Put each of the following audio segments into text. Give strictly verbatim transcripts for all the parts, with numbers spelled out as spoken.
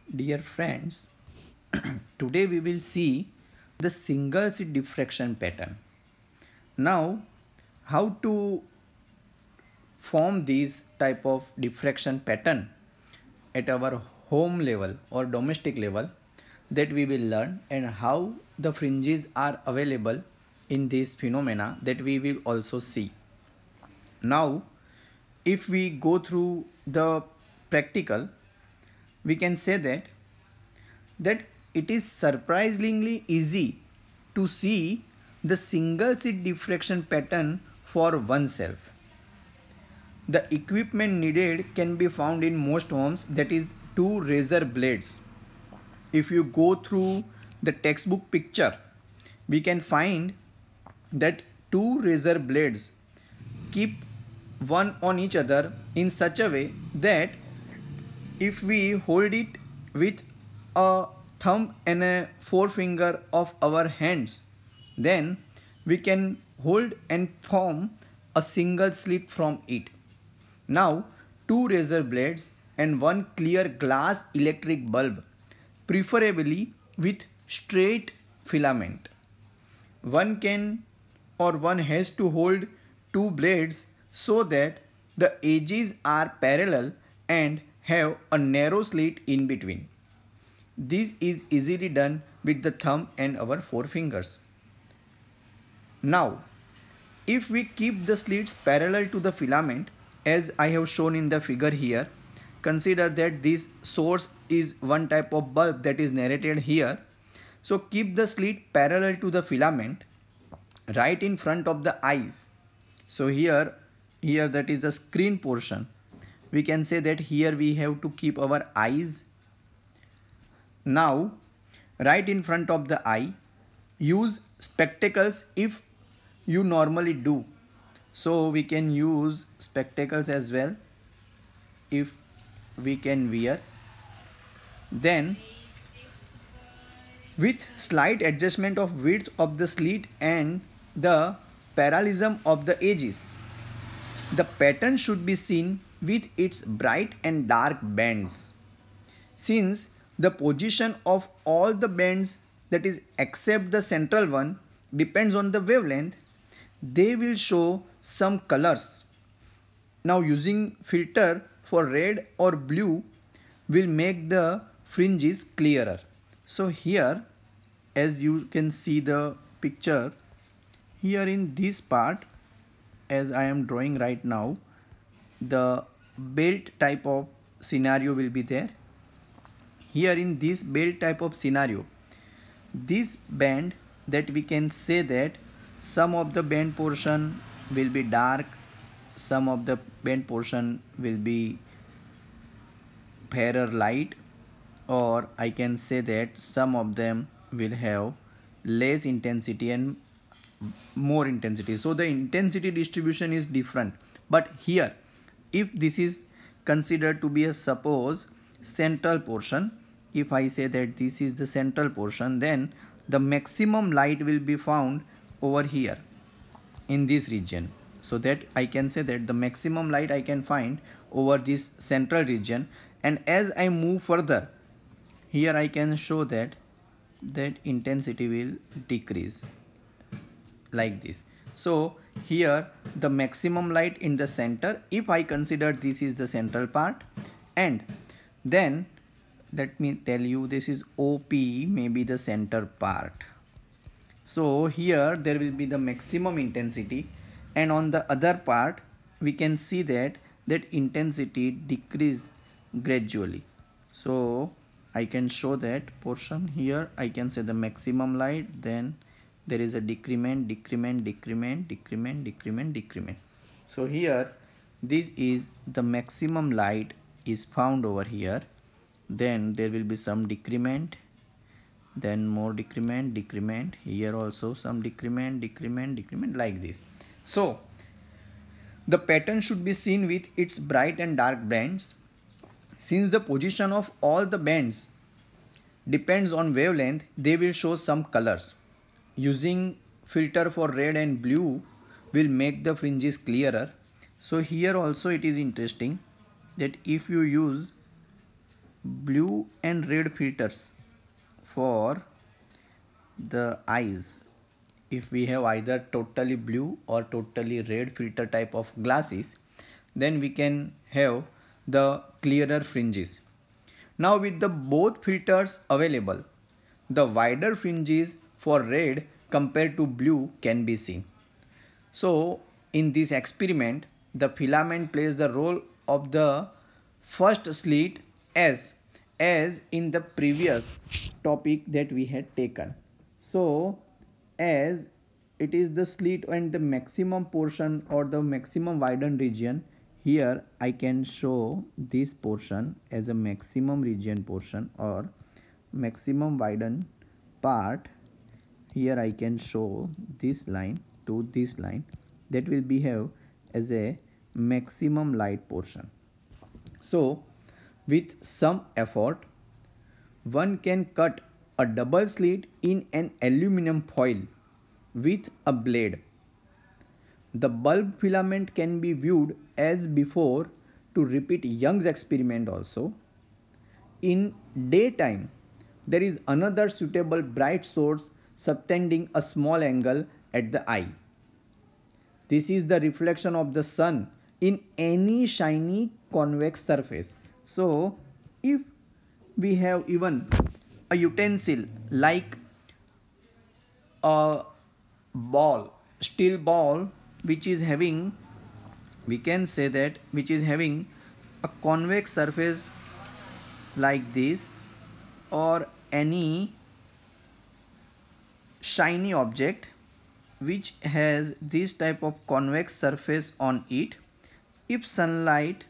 Dear friends, today we will see the single slit diffraction pattern. Now, how to form this type of diffraction pattern at our home level or domestic level, that we will learn, and how the fringes are available in this phenomena, that we will also see. Now, if we go through the practical, we can say that that it is surprisingly easy to see the single slit diffraction pattern for oneself. The equipment needed can be found in most homes, that is two razor blades. If you go through the textbook picture, we can find that two razor blades keep one on each other in such a way that if we hold it with a thumb and a forefinger of our hands, then we can hold and form a single slit from it. Now, two razor blades and one clear glass electric bulb, preferably with straight filament. One can or one has to hold two blades so that the edges are parallel and have a narrow slit in between. This is easily done with the thumb and our forefingers. Now, if we keep the slits parallel to the filament, as I have shown in the figure here, consider that this source is one type of bulb that is narrated here. So keep the slit parallel to the filament right in front of the eyes. So here, here that is the screen portion. We can say that here we have to keep our eyes. Now, right in front of the eye, use spectacles if you normally do. So we can use spectacles as well if we can wear. Then, with slight adjustment of width of the slit and the parallelism of the edges, the pattern should be seen with its bright and dark bands. Since the position of all the bands, that is except the central one, depends on the wavelength, they will show some colors. Now, using filter for red or blue will make the fringes clearer. So here, as you can see the picture, here in this part, as I am drawing right now, the belt type of scenario will be there. Here in this belt type of scenario, this band, that we can say that some of the band portion will be dark, some of the band portion will be fairer light, or I can say that some of them will have less intensity and more intensity. So the intensity distribution is different. But here, if this is considered to be a suppose central portion, if I say that this is the central portion, then the maximum light will be found over here in this region. So that I can say that the maximum light I can find over this central region, and as I move further, here I can show that that intensity will decrease like this. So here the maximum light in the center, if I consider this is the central part, and then let me tell you this is O P, maybe the center part. So here there will be the maximum intensity, and on the other part we can see that that intensity decrease gradually. So I can show that portion here. I can say the maximum light, then there is a decrement, decrement, decrement, decrement, decrement, decrement. So here this is the maximum light is found over here. Then there will be some decrement, then more decrement, decrement, here also some decrement, decrement, decrement, like this. So the pattern should be seen with its bright and dark bands. Since the position of all the bands depends on wavelength, they will show some colors. Using filter for red and blue will make the fringes clearer. So here also it is interesting that if you use blue and red filters for the eyes. If we have either totally blue or totally red filter type of glasses, then we can have the clearer fringes. Now with the both filters available, the wider fringes for red compared to blue can be seen. So in this experiment, the filament plays the role of the first slit as as in the previous topic that we had taken. So as it is the slit and the maximum portion or the maximum widened region, here I can show this portion as a maximum region portion or maximum widened part. Here I can show this line to this line, that will behave as a maximum light portion. So with some effort, one can cut a double slit in an aluminum foil with a blade. The bulb filament can be viewed as before to repeat Young's experiment also. In daytime, there is another suitable bright source subtending a small angle at the eye. This is the reflection of the sun in any shiny convex surface. So if we have even a utensil like a ball, steel ball, which is having, we can say that, which is having a convex surface like this, or any shiny object which has this type of convex surface on it, if sunlight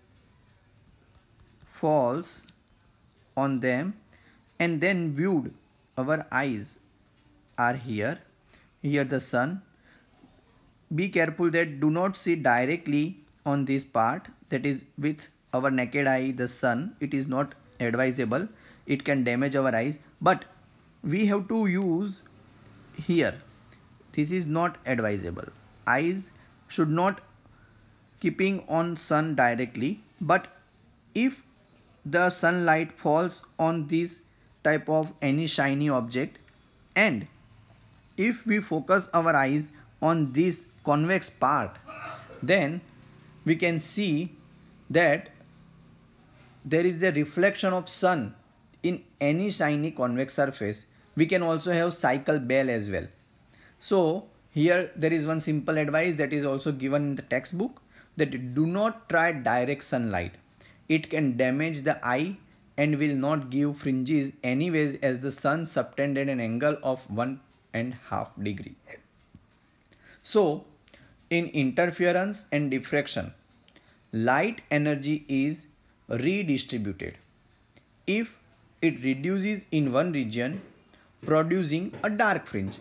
falls on them and then viewed, our eyes are here, here the sun. Be careful that do not see directly on this part, that is with our naked eye the sun, it is not advisable, it can damage our eyes, but we have to use here, this is not advisable. Eyes should not keeping on sun directly, but if the sunlight falls on this type of any shiny object and if we focus our eyes on this convex part, then we can see that there is a reflection of sun in any shiny convex surface. We can also have cycle bell as well. So here there is one simple advice that is also given in the textbook, that do not try direct sunlight. It can damage the eye and will not give fringes anyways, as the sun subtended an angle of one and half degree. So in interference and diffraction, light energy is redistributed. If it reduces in one region, producing a dark fringe,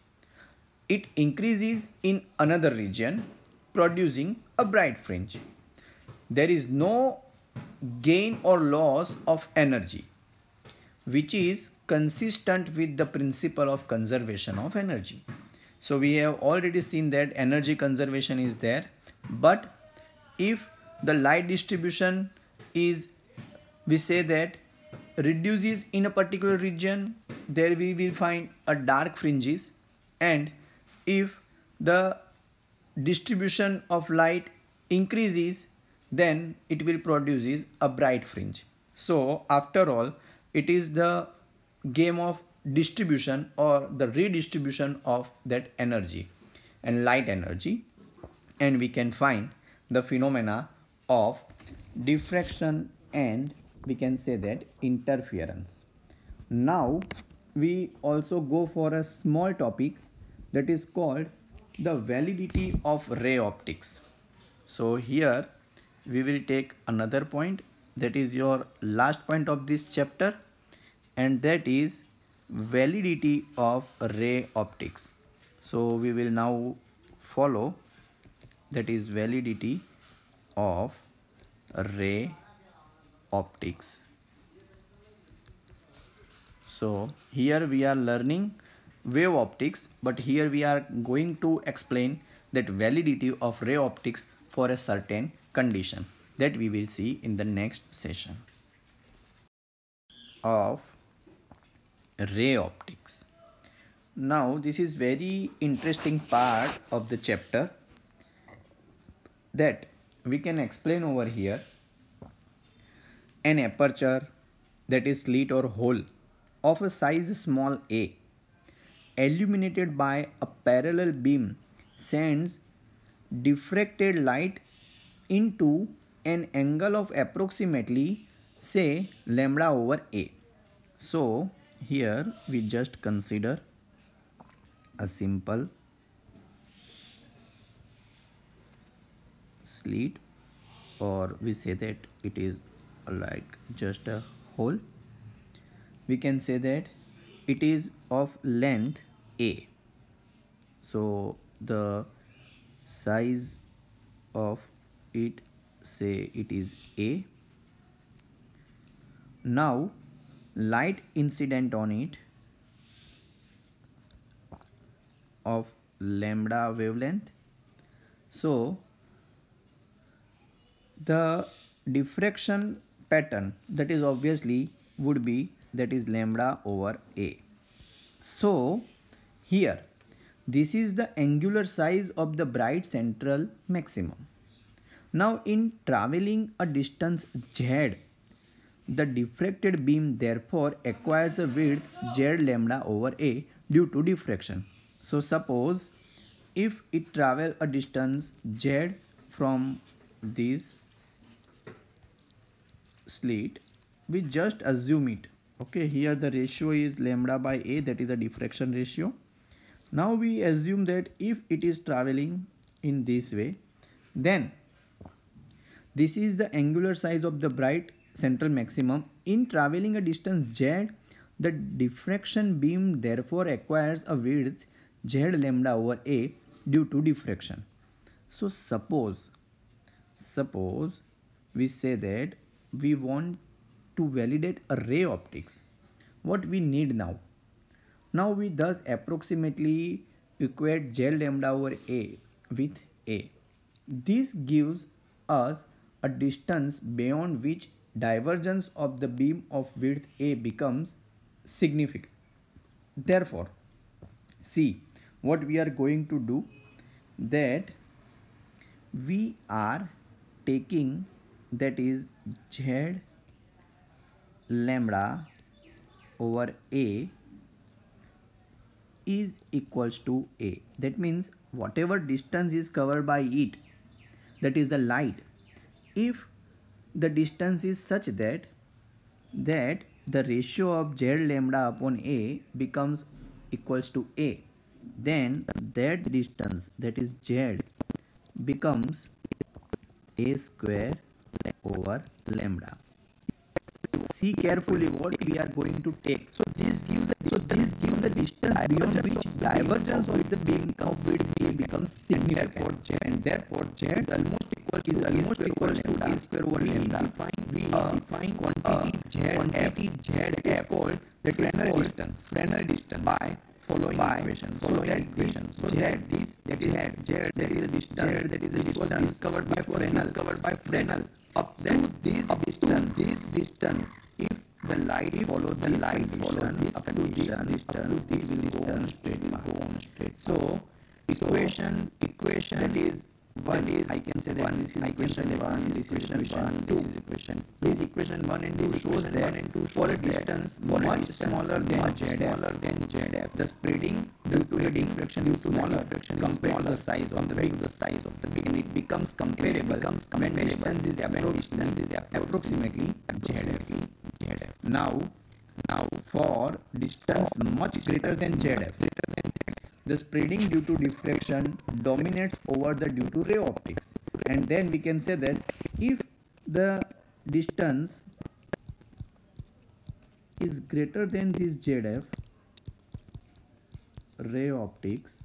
it increases in another region, producing a bright fringe. There is no gain or loss of energy, which is consistent with the principle of conservation of energy. So we have already seen that energy conservation is there, but if the light distribution is, we say that, reduces in a particular region, there we will find a dark fringes, and if the distribution of light increases, then it will produce a bright fringe. So after all, it is the game of distribution or the redistribution of that energy and light energy, and we can find the phenomena of diffraction and we can say that interference. Now we also go for a small topic that is called the validity of ray optics. So here we will take another point, that is your last point of this chapter, and that is validity of ray optics. So we will now follow, that is validity of ray optics. So here we are learning wave optics, but here we are going to explain that validity of ray optics for a certain condition, that we will see in the next session. of ray optics. Now this is very interesting part of the chapter that we can explain over here. An aperture, that is slit or hole, of a size small a, illuminated by a parallel beam, sends diffracted light into an angle of approximately, say, lambda over a. So here we just consider a simple slit, or we say that it is like just a hole. We can say that it is of length a. So the size of it, say it is a. Now light incident on it of lambda wavelength. So the diffraction pattern, that is obviously would be, that is lambda over a. So here this is the angular size of the bright central maximum. Now in traveling a distance z, the diffracted beam therefore acquires a width z lambda over a due to diffraction. So suppose if it travel a distance z from this slit, we just assume it. Okay, here the ratio is lambda by a, that is a diffraction ratio. Now we assume that if it is traveling in this way, then this is the angular size of the bright central maximum. In traveling a distance z, the diffraction beam therefore acquires a width z lambda over a due to diffraction. So suppose, suppose we say that we want to validate a ray optics. What we need now? Now we thus approximately equate z lambda over a with a. This gives us a distance beyond which divergence of the beam of width a becomes significant. Therefore, see what we are going to do, that we are taking, that is z lambda over a is equals to a. That means whatever distance is covered by it, that is the light, if the distance is such that that the ratio of z lambda upon a becomes equals to a, then that distance, that is z, becomes a square over lambda. See carefully what we are going to take. So this gives a, so this gives the distance beyond which divergence of the beam of width a becomes significant, and therefore z almost equal is almost equal to a square over lambda. We define quantity z, quantity z is called the Fresnel distance, Fresnel distance by following equation. Following equation. So that this, that is z, that is the distance, that is the distance covered by Fresnel, covered by Fresnel. Up then this up distance, this distance, if the light follow the light follow this up to this distance, this will go on straight, go on straight. So equation, equation that is one is, I can say that one, this is equation one, this is equation one, this is equation. This equation one and two shows that one and two for a distance much smaller than z, smaller than z f. The spreading due to the diffraction due to smaller diffraction compared to the size of the beam, the size of the beam, it becomes comparable. Becomes when distance is distance is approximately z f. Now, now for distance much greater than z f, the spreading due to diffraction dominates over the due to ray optics, and then we can say that if the distance is greater than this z f, ray optics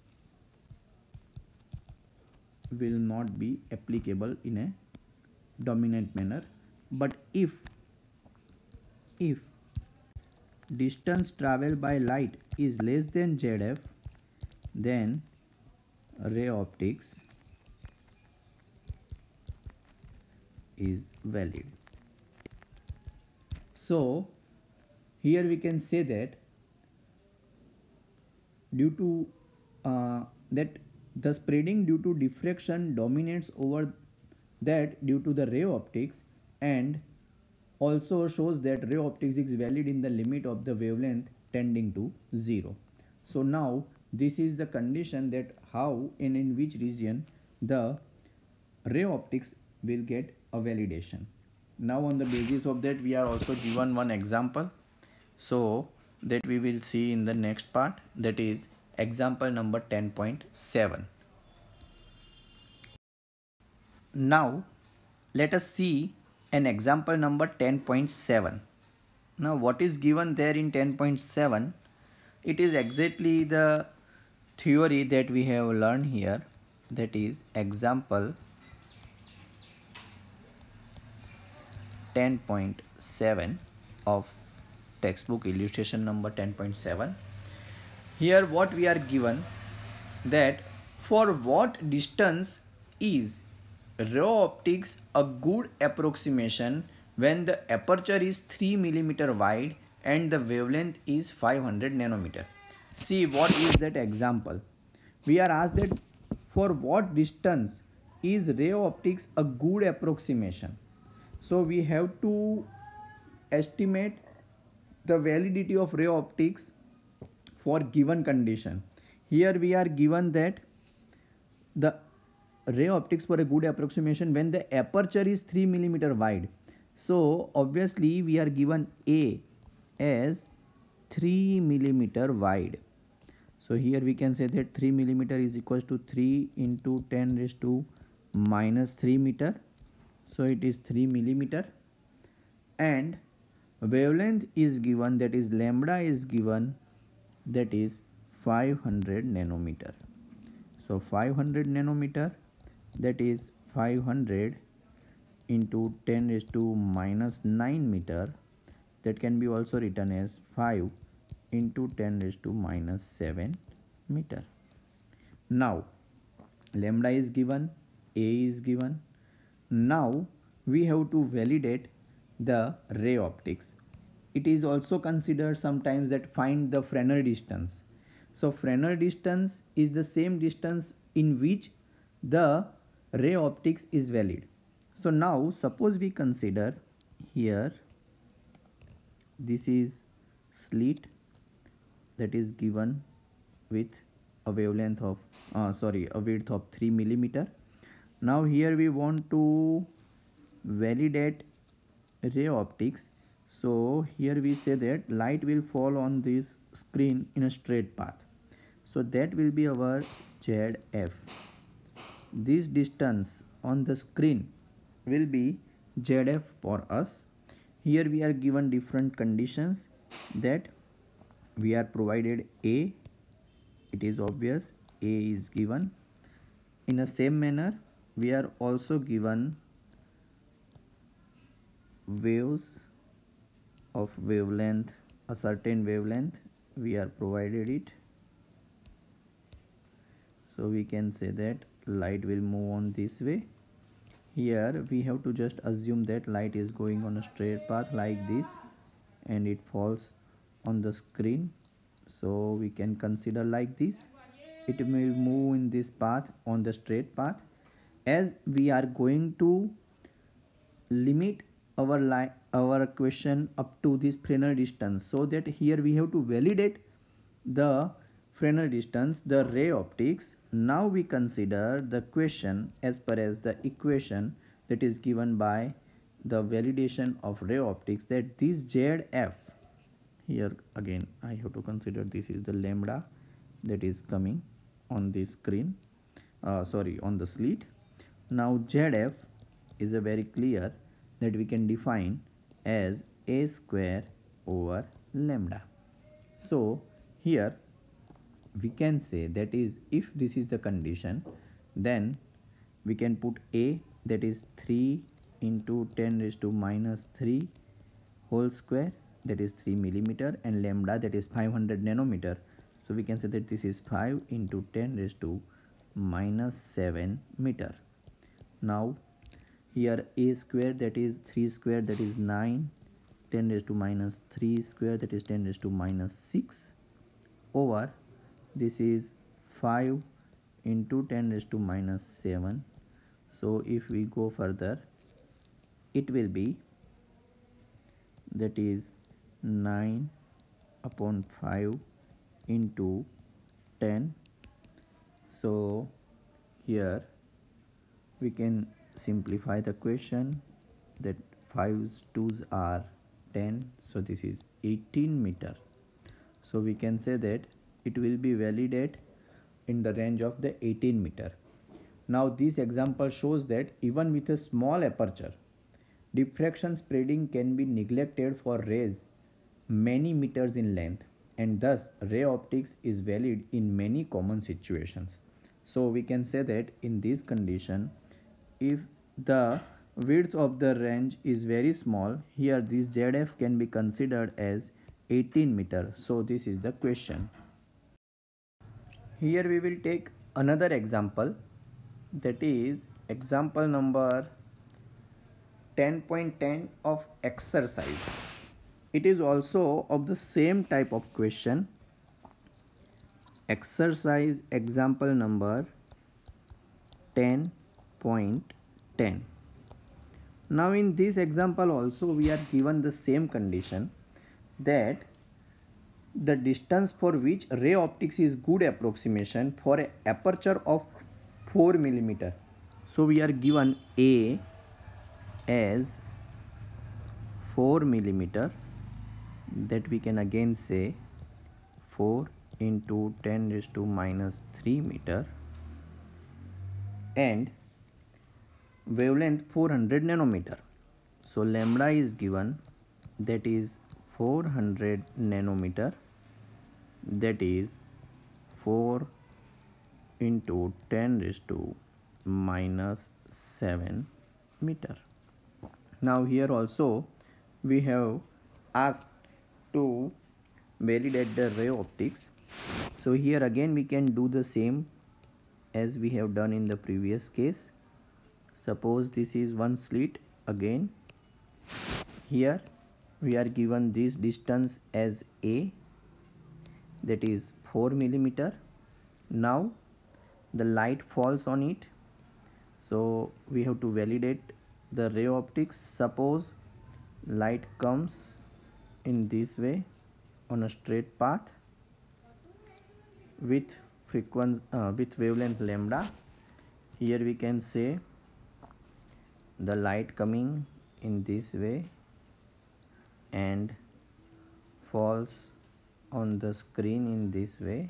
will not be applicable in a dominant manner. But if if distance traveled by light is less than z f, then ray optics is valid. So here we can say that due to uh, that the spreading due to diffraction dominates over that due to the ray optics, and also shows that ray optics is valid in the limit of the wavelength tending to zero. So now this is the condition that how and in which region the ray optics will get a validation. Now on the basis of that we are also given one example, so that we will see in the next part, that is example number ten point seven. Now let us see an example number ten point seven. Now what is given there in ten point seven? It is exactly the theory that we have learned here, that is example ten point seven of textbook illustration number ten point seven. Here what we are given, that for what distance is ray optics a good approximation when the aperture is three millimeter wide and the wavelength is five hundred nanometer. See what is that example. We are asked that for what distance is ray optics a good approximation. So we have to estimate the validity of ray optics for given condition. Here we are given that the ray optics for a good approximation when the aperture is three millimeter wide. So obviously we are given A as three millimeter wide. So here we can say that three millimeter is equals to three into ten raised to minus three meter. So it is three millimeter, and wavelength is given, that is lambda is given, that is five hundred nanometer. So five hundred nanometer, that is five hundred into ten raised to minus nine meter, that can be also written as five into ten raised to minus seven meter. Now lambda is given, A is given. Now we have to validate the ray optics. It is also considered sometimes that find the Fresnel distance. So Fresnel distance is the same distance in which the ray optics is valid. So now suppose we consider here, this is slit that is given with a wavelength of uh, sorry a width of three millimeter. Now here we want to validate ray optics. So here we say that light will fall on this screen in a straight path. So that will be our Z F. This distance on the screen will be Z F for us. Here we are given different conditions, that we are provided A. It is obvious A is given. In the same manner we are also given waves of wavelength, a certain wavelength we are provided it. So we can say that light will move on this way. Here we have to just assume that light is going on a straight path like this and it falls on the screen. So we can consider like this, it will move in this path on the straight path. As we are going to limit our line our question up to this Fresnel distance, so that here we have to validate the Fresnel distance, the ray optics. Now we consider the question as per as the equation that is given by the validation of ray optics, that this Z F, here again I have to consider this is the lambda that is coming on the screen, uh, sorry on the slit. Now Z F is a very clear that we can define as A square over lambda. So here we can say, that is if this is the condition, then we can put A, that is three into ten raised to minus three whole square, that is three millimeter, and lambda, that is five hundred nanometer. So we can say that this is five into ten raised to minus seven meter. Now here A square, that is three square, that is nine, ten raised to minus three square, that is ten raised to minus six, over this is five into ten raised to minus seven. So if we go further, it will be, that is nine upon five into ten. So here we can simplify the question, that five's twos are ten, so this is eighteen meter. So we can say that it will be valid at in the range of the eighteen meter. Now this example shows that even with a small aperture, diffraction spreading can be neglected for rays many meters in length, and thus ray optics is valid in many common situations. So we can say that in this condition, if the width of the range is very small, here this Z F can be considered as eighteen meter. So this is the question. Here we will take another example, that is example number ten point ten of exercise. It is also of the same type of question. Exercise example number ten point ten. Now in this example also we are given the same condition, that the distance for which ray optics is good approximation for an aperture of four millimeter. So we are given A as four millimeter, that we can again say four into ten raised to minus three meter, and wavelength four hundred nanometer. So lambda is given, that is four hundred nanometer, that is four into ten raised to minus seven meter. Now here also we have asked to validate the ray optics. So here again we can do the same as we have done in the previous case. Suppose this is one slit. Again here we are given this distance as A, that is four millimeter. Now the light falls on it, so we have to validate the ray optics. Suppose light comes in this way on a straight path with frequency uh, with wavelength lambda. Here we can say the light coming in this way and falls on the screen in this way,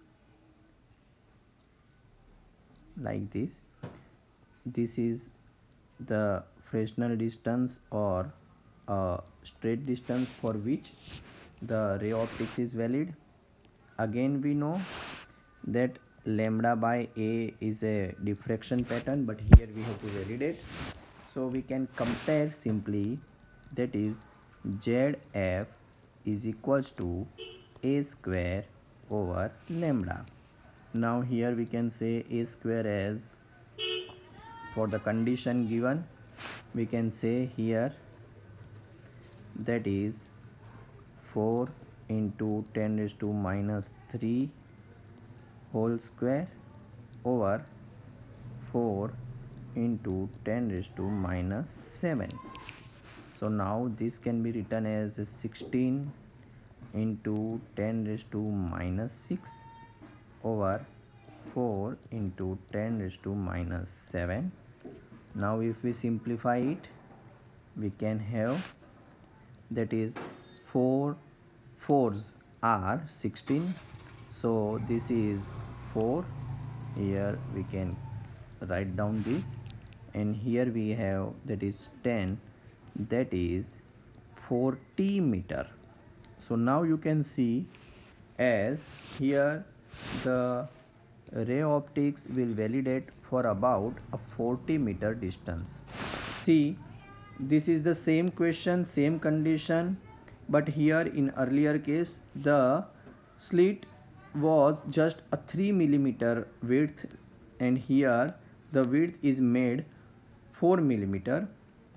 like this. This is the Fresnel distance or uh, straight distance for which the ray optics is valid. Again we know that lambda by A is a diffraction pattern, but here we have to validate. So we can compare simply, that is Z F is equals to A square over lambda. Now here we can say A square as, for the condition given, we can say here, that is four into ten raised to minus three whole square over four into ten raised to minus seven. So now this can be written as sixteen into ten raised to minus six over four into ten raised to minus seven. Now if we simplify it, we can have, that is four fours are sixteen, so this is four. Here we can write down this, and here we have, that is ten, that is forty meter. So now you can see, as here the ray optics will validate for about a forty meter distance. See, this is the same question, same condition, but here in earlier case the slit was just a three millimeter width, and here the width is made four millimeter.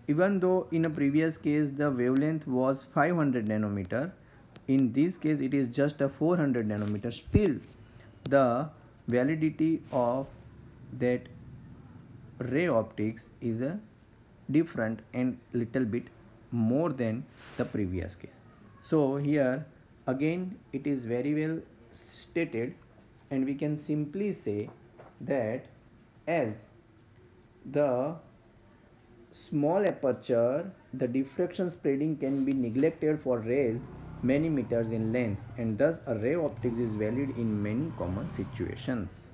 even though in a previous case the wavelength was five hundred nanometer, in this case it is just a four hundred nanometer, still the validity of that ray optics is a different and little bit more than the previous case. So here again it is very well stated, and we can simply say that as the small aperture, the diffraction spreading can be neglected for rays many meters in length, and thus a ray optics is valid in many common situations.